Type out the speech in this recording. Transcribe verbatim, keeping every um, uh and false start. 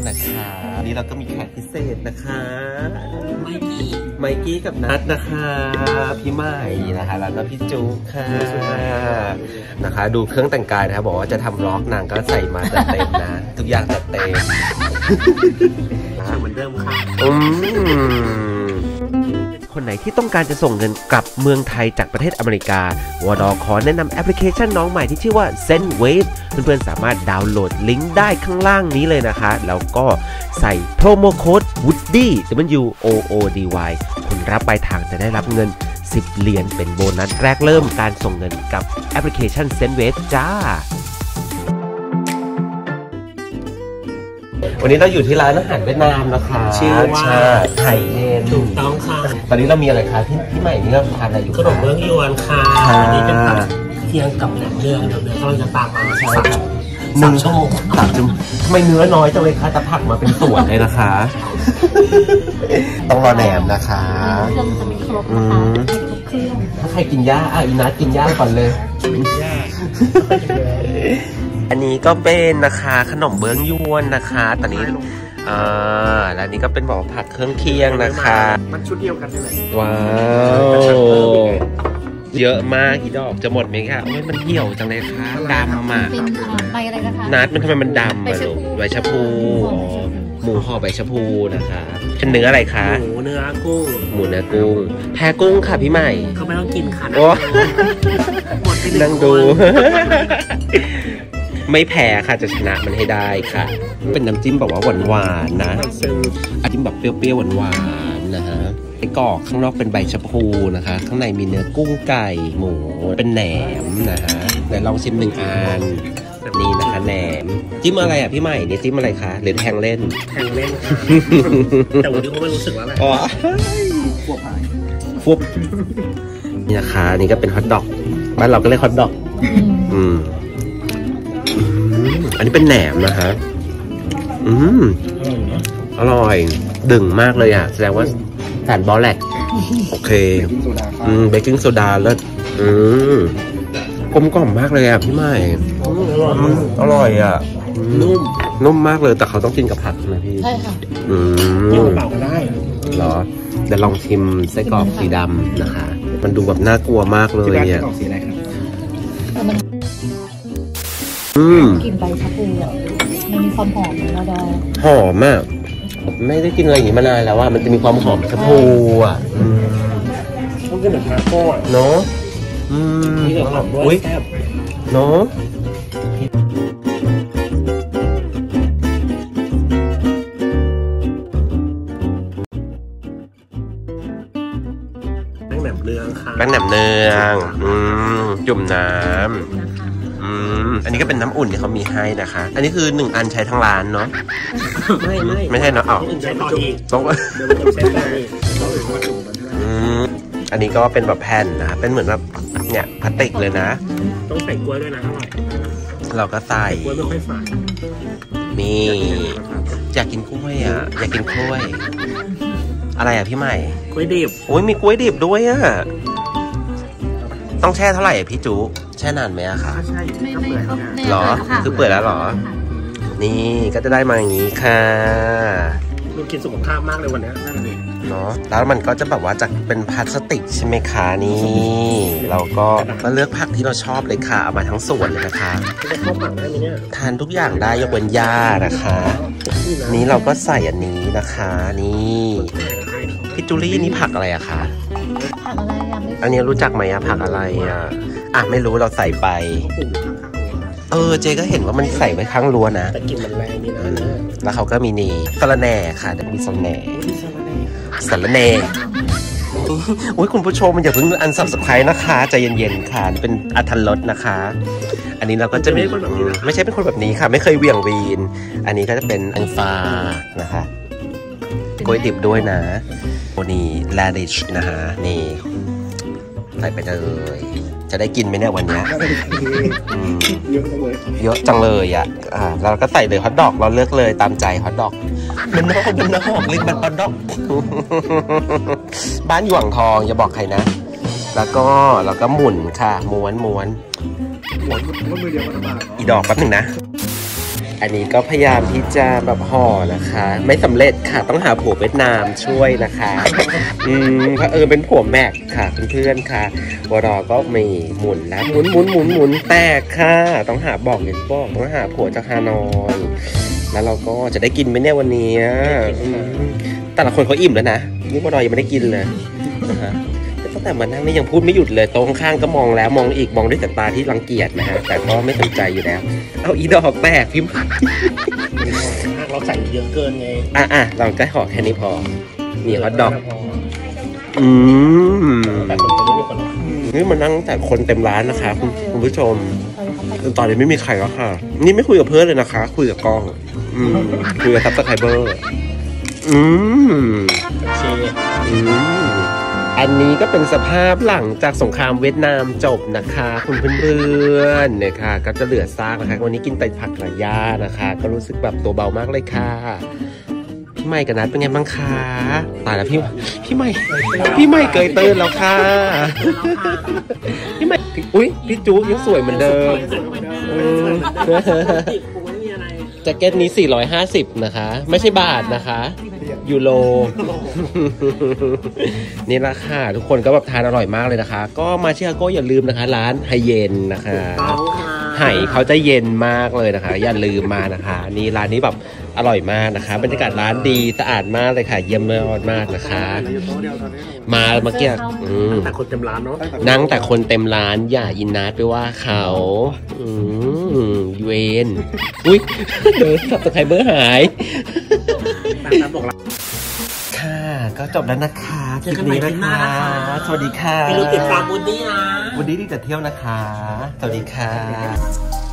นะคะวันนี้เราก็มีแขกพิเศษนะคะไมกี้ไมกี้กับนัทนะคะพี่ใหม่นะคะแล้วก็พี่จุ๊กค่ะนะคะดูเครื่องแต่งกายนะคะบอกว่าจะทำล็อกนางก็ใส่มาจัดเต็มนะทุกอย่างจัดเต็มเหมือนเดิมค่ะอืมคนไหนที่ต้องการจะส่งเงินกลับเมืองไทยจากประเทศอเมริกาวอดอขอแนะนำแอปพลิเคชันน้องใหม่ที่ชื่อว่า Sendwave เพื่อนๆสามารถดาวน์โหลดลิงก์ได้ข้างล่างนี้เลยนะคะแล้วก็ใส่โปรโมโค้ด Woody W O O D Y คนรับปลายทางจะได้รับเงินสิบเหรียญเป็นโบนัสแรกเริ่มการส่งเงินกับแอปพลิเคชัน Sendwave จ้าวันนี้เราอยู่ที่ร้านอาหารเวียดนามนะคะชื่อว่าไข่เย็นถูกต้องค่ะตอนนี้เรามีอะไรคะพี่พี่ใหม่นี่เราทานอะไรอยู่ขนมเบื้องยวนค่ะอันนี้เป็นผักเคียงกับแหนมเนืองเดี๋ยวเดี๋ยวเราจะตามมาใช่ครับหนึ่งชั่วโมงสามชั่วโมงทำไมเนื้อน้อยจังเลยคะแต่ผักมาเป็นส่วนเลยนะคะต้องรอแหนมนะคะเครื่องจะไม่ครบนะคะถ้าใครกินย่าอ่ะอีนัทกินย่าก่อนเลยย่าอันนี้ก็เป็นนะคะขนมเบื้องยวนนะคะตอนนี้อ่าแล้วนี้ก็เป็นบอกผักเครื่องเคียงนะคะมันชุดเดียวกันใช่ไหมว้าวเยอะมากอีดอกจะหมดไหมคะโอ้ยมันเหี่ยวจังเลยค่ะดำอ่ะเป็นใบอะไรนะคะนัดมันทำไมมันดำอ่ะลูกใบชะพูหมูห่อใบชะพูนะคะเป็นเนื้ออะไรคะหมูเนื้อกุ้งหมูเนื้อกุ้งแพ้กุ้งค่ะพี่ใหม่เขาไม่ต้องกินค่ะโอ้นั่งดูไม่แพ้ค่ะจะชนะมันให้ได้ค่ะเป็นน้ำจิ้มแบบว่าหวานๆนะน้ำจิ้มแบบเปรี้ยวๆหวานๆนะฮะไอ้กรอกข้างนอกเป็นใบชะพูนะคะข้างในมีเนื้อกุ้งไก่หมูเป็นแหนมนะฮะเดี๋ยวลองชิมหนึ่งอันนี่นะคะแหนมจิ้มอะไรอ่ะพี่ใหม่นี่จิ้มอะไรคะหรือแทงเล่นแทงเล่นแต่วันนี้ก็ไม่รู้สึกว่าอะไรอ๋อฟุบฟุบนี่นะคะนี่ก็เป็นฮอทดอกบ้านเราก็เรียกฮอทดอกอืมอันนี้เป็นแหนมนะคะอืมอร่อยดึงมากเลยอ่ะแสดงว่าสารบอแลกโอเคอืมเบกกิ้งโซดาแล้วอืมกลมกล่อมมากเลยอ่ะพี่ใหม่อร่อยอ่ะนุ่มนุ่มมากเลยแต่เขาต้องกินกับผักนะพี่ใช่ค่ะอืมเปล่าก็ได้เหรอเดี๋ยวลองชิมไส้กรอกสีดำนะคะมันดูแบบน่ากลัวมากเลยอ่ะอืมกลิ่นใบชะพูอ่ะมันมีความหอมนะดอหอมมากไม่ได้กินอะไรอย่างนี้มานานแล้วว่ามันจะมีความหอมชะพูอ่ะต้องกินแบบทาโก้เนาะอืมอุ้ยเนาะแป้งแหนมเนืองค่ะแป้งแหนมเนืองอืมจุ่มน้ำอืมอันนี้ก็เป็นน้ำอุ่นที่เขามีให้นะคะอันนี้คือหนึ่งอันใช้ทั้งร้านเนาะไม่ไม่ไม่ใช่เนาะอ๋อใช้ต่ออีกต้องใช้ต่ออีกอืมอันนี้ก็เป็นแบบแผ่นนะเป็นเหมือนแบบเนี่ยพลาสติกเลยนะต้องใส่กล้วยด้วยนะอร่อยเราก็ใส่กล้วยไม่ค่อยใส่มีอยากกินกล้วยอ่ะอยากกินกล้วยอะไรอ่ะพี่ใหม่กล้วยดิบโอ้ยมีกล้วยดิบด้วยอ่ะต้องแช่เท่าไหร่พี่จุแช่นานไหมอะคะไม่ไม่หรอคือเปิดแล้วหรอนี่ก็จะได้มาอย่างนี้ค่ะดูกินสุขภาพมากเลยวันนี้นั่นเองเนาะแล้วมันก็จะแบบว่าจากเป็นพลาสติกใช่ไหมคะนี่เราก็ก็เลือกผักที่เราชอบเลยค่ะเอามาทั้งส่วนเลยนะคะจะเข้าผักได้ไหมเนี่ยทานทุกอย่างได้ยกเว้นหญ้านะคะนี้เราก็ใส่อันนี้นะคะนี่พี่จูลี่นี่ผักอะไรอะคะผักอะไรอันนี้รู้จักไหมอะผักอะไรอะอ่ะไม่รู้เราใส่ไปเออเจก็เห็นว่ามันใส่ไว้ข้างรั้วนะแต่กลิ่นมันแรงนี่นะแล้วเขาก็มีนี่สะระแหน่ค่ะจะมีสะระแหน่สะระแหน่โอ้ยคุณผู้ชมมันอย่าเพิ่งอันซับสไครต์นะคะใจเย็นๆค่ะเป็นอัธรสนะคะอันนี้เราก็จะมีไม่ใช่เป็นคนแบบนี้ค่ะไม่เคยเวี่ยงวีนอันนี้ก็จะเป็นอันฟ้านะคะกล้วยดิบด้วยนะโอ้นี่แรดิชนะคะนี่ใส่ไปเลยจะได้กินไหมเนี่ยวันนี้เยอะจังเลยเยอะจังเลยอ่ะอ่าเราก็ใส่เลยฮอทดอกเราเลือกเลยตามใจฮอทดอกมันนอกมันนอกลิ้นมันฮอทดอกบ้านอยู่อ่างทองอย่าบอกใครนะแล้วก็เราก็หมุนค่ะม้วนม้วนอีดอกแป๊บหนึ่งนะอันนี้ก็พยายามที่จะแบบห่อนะคะ ไม่สำเร็จค่ะต้องหาผัวเวียดนามช่วยนะคะอืมเพราะเออเป็นผัวแม็กค่ะเพื่อนๆค่ะวรอก็มีหมุนแล้วหมุนหมุนหมุนหมุนแตกค่ะต้องหาบอกอย่างที่บอกต้องหาผัวจากฮานอยแล้วเราก็จะได้กินไหมเนี่ยวันนี้แต่ละคนเขาอิ่มแล้วนะนี่วรอยังไม่ได้กินเลยนะฮะตั้งแต่มานั่งนี่ยังพูดไม่หยุดเลยโต๊ะข้างก็มองแล้วมองอีกมองด้วยสายตาที่รังเกียจนะฮะแต่ก็ไม่สนใจอยู่แล้วเอาอีดอกแตกพิมพ์เราใส่เยอะเกินไงอ่ะอ่ะเราก็ห่อแค่นี้พอนี่ฮอทดอกอืมนี่มานั่งแต่คนเต็มร้านนะคะคุณคุณผู้ชมตอนนี้ไม่มีใครแล้วค่ะนี่ไม่คุยกับเพื่อนเลยนะคะคุยกับกล้องอืมคุยกับซับสไครเบอร์อืมอืมอันนี้ก็เป็นสภาพหลังจากสงครามเวียดนามจบนะคะคุณเพื่อนๆเนี่ยค่ะก็จะเหลือซากนะคะวันนี้กินแต่ผักกระยานะคะก็รู้สึกแบบตัวเบามากเลยค่ะพี่ใหม่กับนัทเป็นไงบ้างคะตายแล้วพี่พี่ใหม่พี่ใหม่เกยเตือนแล้วค่ะพี่ใหม่อุ้ยพี่จู๊ยังสวยเหมือนเดิมแจ็คเก็ตนี้สี่ร้อยห้าสิบนะคะไม่ใช่บาทนะคะยูโรนี่ราคาทุกคนก็แบบทานอร่อยมากเลยนะคะก็มาชิคาโก้อย่าลืมนะคะร้านไฮเย็นนะคะไห่เขาจะเย็นมากเลยนะคะอย่าลืมมานะคะนี่ร้านนี้แบบอร่อยมากนะคะบรรยากาศร้านดีสะอาดมากเลยค่ะเยี่ยมมากนะคะมาเมื่อกี้แต่คนเต็มร้านเนาะนั่งแต่คนเต็มร้านอย่าอินนัทไปว่าเขาอืมยูเอ็นอุ้ยเดี๋ยวสับสไครเบอร์หายค่ะก็จบแล้วนะคะคลิปนี้นะคะสวัสดีค่ะไม่รู้ติดตามบูดดี้นะบูดดี้ที่จะเที่ยวนะคะสวัสดีค่ะ